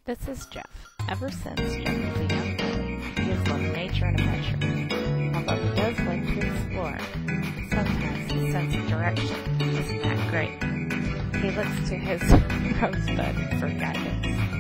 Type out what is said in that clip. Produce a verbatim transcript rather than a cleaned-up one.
This is Jeff. Ever since Jeff was a young boy, he has loved nature and adventure. Although he does like to explore, sometimes his sense of direction isn't that great. He looks to his rosebud for guidance.